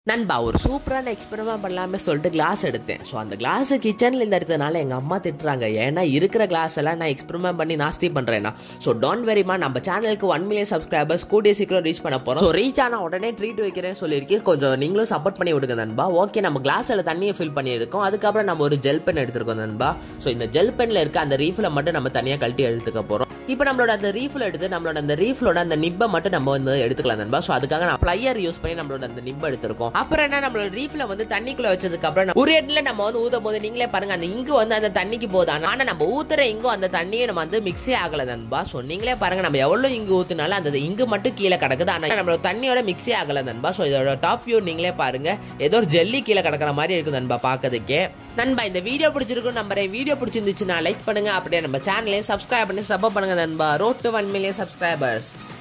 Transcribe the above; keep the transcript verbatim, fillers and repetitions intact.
நண்பா ஒரு சூப்பரான எக்ஸ்பெரிமெண்ட் பண்ணலாமே சொல்லிட்டு கிளாஸ் எடுத்தேன். ஸோ அந்த கிளாஸ் கிச்சனில் இருந்து எடுத்ததுனால எங்கள் அம்மா திட்டுறாங்க, ஏன்னா இருக்கிற கிளாஸ் எல்லாம் நான் எக்ஸ்பெரிமெண்ட் பண்ணி நாஸ்தி பண்ணுறேன்னா. ஸோ டோன்ட் வெரிமா, நம்ம சேனலுக்கு ஒன் மில்லியன் சப்ஸ்கிரைபர்ஸ் கூடிய சீக்கிரம் ரீச் பண்ண போகிறோம். ஸோ ரீச் ஆனால் உடனே ட்ரீட் வைக்கிறேன்னு சொல்லியிருக்கேன். கொஞ்சம் நீங்களும் சப்போர்ட் பண்ணி விடுங்க நண்பா. ஓகே, நம்ம கிளாஸில் தண்ணியை ஃபில் பண்ணியிருக்கோம். அதுக்கப்புறம் நம்ம ஒரு ஜெல் பென் எடுத்துருக்கோம் நண்பா. ஸோ இந்த ஜெல் பெனில் இருக்க அந்த ரீஃபில் மட்டும் நம்ம தனியாக கழட்டி எடுத்துக்க போகிறோம். இப்போ நம்மளோட அந்த ரீஃபில் எடுத்து நம்மளோட அந்த ரீஃபிலோட அந்த நிப்பை மட்டும் நம்ம வந்து எடுத்துக்கலாம் நண்பா. ஸோ அதுக்காக நான் ப்ளையர் யூஸ் பண்ணி நம்மளோட அந்த நிப்பை எடுத்திருக்கோம். அப்புறம் என்ன, நம்மளோட ரீஃபில் வந்து தண்ணிக்குள்ள வச்சதுக்கு அப்புறம் ஒரு இடத்துல நம்ம வந்து ஊதும் போது நீங்களே பாருங்க, அந்த இங்கு வந்து அந்த தண்ணிக்கு போகுது. ஆனா நம்ம ஊத்துற இங்கும் அந்த தண்ணியை நம்ம வந்து மிக்ஸே ஆகல நண்பா. ஸோ நீங்களே பாருங்க, நம்ம எவ்வளவு இங்கு ஊத்துனாலும் அந்த இங்கு மட்டும் கீழே கிடக்குது. ஆனா நம்மளோட தண்ணியோட மிக்ஸே ஆகல நண்பா. ஸோ இதோட டாப் வியூ நீங்களே பாருங்க, ஏதோ ஒரு ஜெல்லி கீழே கிடக்கிற மாதிரி இருக்கு நண்பா பார்க்கறதுக்கே. நண்பா இந்த வீடியோ பிடிச்சிருக்கும் நம்புறேன். வீடியோ பிடிச்சிருந்துச்சுன்னா லைக் பண்ணுங்க, அப்படியே நம்ம சேனலையும் சப்ஸ்கிரைப் பண்ணி சப்போர்ட் பண்ணுங்க நண்பா. Road to one million subscribers.